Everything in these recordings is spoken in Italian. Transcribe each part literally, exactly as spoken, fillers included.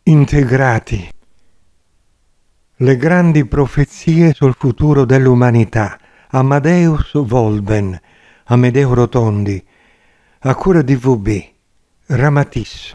integrati. Le grandi profezie sul futuro dell'umanità. Amadeus Volben, Amedeo Rotondi, a cura di V B, Ramatis.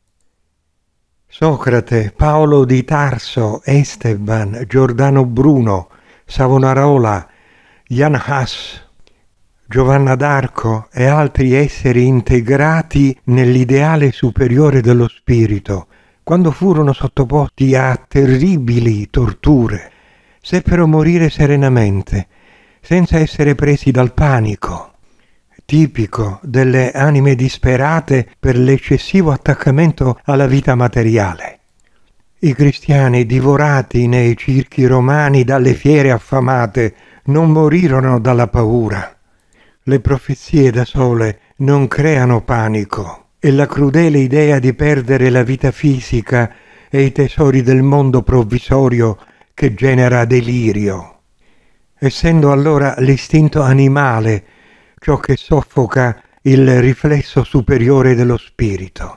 Socrate, Paolo di Tarso, Esteban, Giordano Bruno, Savonarola, Jan Hus, Giovanna d'Arco e altri esseri integrati nell'ideale superiore dello spirito, quando furono sottoposti a terribili torture, seppero morire serenamente, senza essere presi dal panico, tipico delle anime disperate per l'eccessivo attaccamento alla vita materiale. I cristiani, divorati nei circhi romani dalle fiere affamate, non morirono dalla paura. Le profezie da sole non creano panico e la crudele idea di perdere la vita fisica e i tesori del mondo provvisorio che genera delirio. Essendo allora l'istinto animale ciò che soffoca il riflesso superiore dello spirito.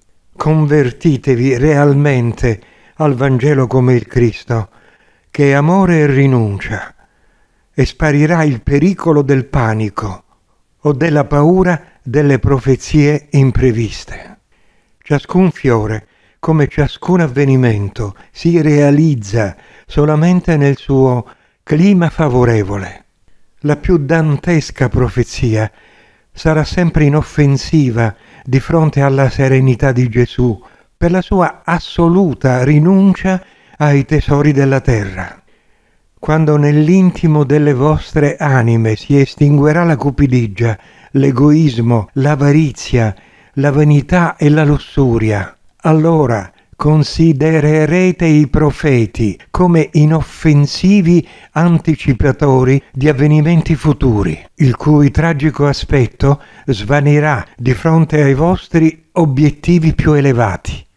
Convertitevi realmente al Vangelo come il Cristo, che è amore e rinuncia, e sparirà il pericolo del panico o della paura delle profezie impreviste. Ciascun fiore, come ciascun avvenimento, si realizza solamente nel suo clima favorevole. La più dantesca profezia sarà sempre inoffensiva di fronte alla serenità di Gesù per la sua assoluta rinuncia ai tesori della terra. Quando nell'intimo delle vostre anime si estinguerà la cupidigia, l'egoismo, l'avarizia, la vanità e la lussuria, allora considererete i profeti come inoffensivi anticipatori di avvenimenti futuri, il cui tragico aspetto svanirà di fronte ai vostri obiettivi più elevati.